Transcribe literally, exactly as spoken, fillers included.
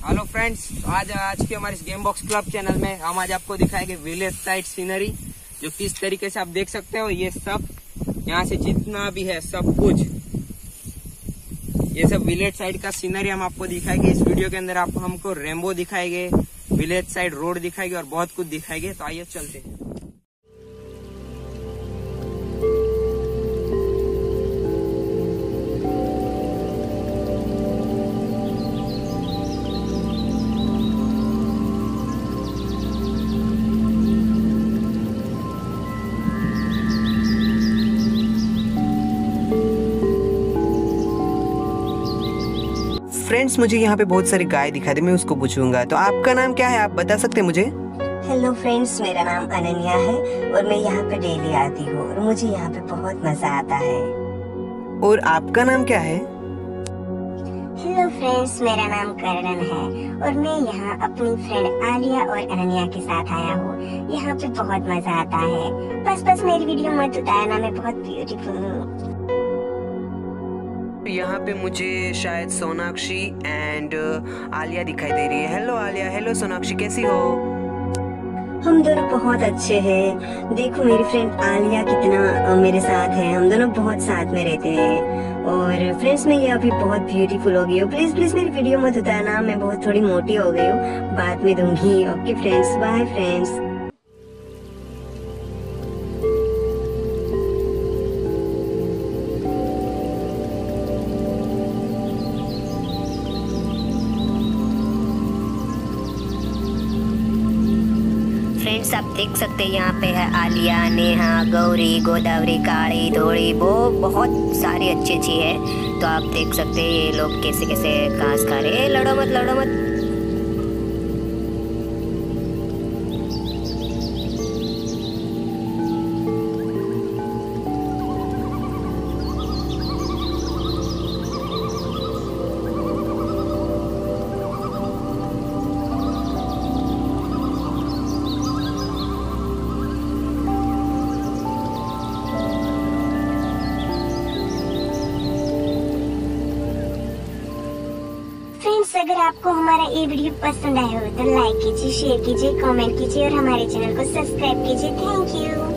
Hello friends, आज आज के हमारे गेम बॉक्स क्लब चैनल में हम आज आपको दिखाएंगे विलेज साइड सीनरी, जो किस तरीके से आप देख सकते हो। ये सब यहाँ से जितना भी है सब कुछ, ये सब विलेज साइड का सीनरी हम आपको दिखाएंगे। इस वीडियो के अंदर आप हमको रेम्बो दिखाएंगे, विलेज साइड रोड दिखाएंगे और बहुत कुछ दिखाएंगे। तो आइए चलते हैं। फ्रेंड्स, मुझे यहाँ पे बहुत सारी गाय दिखाई दे, मैं उसको पूछूंगा। तो आपका नाम क्या है, आप बता सकते हैं मुझे? हेलो फ्रेंड्स, मेरा नाम अनन्या है और मैं यहाँ पे डेली आती हूँ और मुझे यहाँ पे बहुत मजा आता है। और आपका नाम क्या है? हेलो फ्रेंड्स, मेरा नाम करण है और मैं यहाँ अपनी फ्रेंड आलिया और अनन्या के साथ आया हूँ। यहाँ पे बहुत मजा आता है। बस बस मेरी वीडियो मत उतारना, मैं बहुत ब्यूटीफुल हूँ। यहाँ पे मुझे शायद सोनाक्षी एंड आलिया दिखाई दे रही है। हेलो आलिया, हेलो सोनाक्षी, कैसी हो? हम दोनों बहुत अच्छे हैं। देखो मेरी फ्रेंड आलिया कितना मेरे साथ है, हम दोनों बहुत साथ में रहते हैं। और फ्रेंड्स, मैं ये अभी बहुत ब्यूटीफुल हो गई हूँ। प्लीज प्लीज मेरी वीडियो मत उतारना, मैं बहुत थोड़ी मोटी हो गई हूँ, बाद में दूंगी। Okay friends, bye friends. Friends, आप देख सकते हैं यहाँ पे है आलिया, नेहा, गौरी, गोदावरी, काली, धोड़ी, वो बहुत सारी अच्छी अच्छी है। तो आप देख सकते हैं ये लोग कैसे कैसे घास खा रहे हैं। लड़ो मत, लड़ो मत। फ्रेंड्स, अगर आपको हमारा ये वीडियो पसंद आया हो तो लाइक कीजिए, शेयर कीजिए, कमेंट कीजिए और हमारे चैनल को सब्सक्राइब कीजिए। Thank you.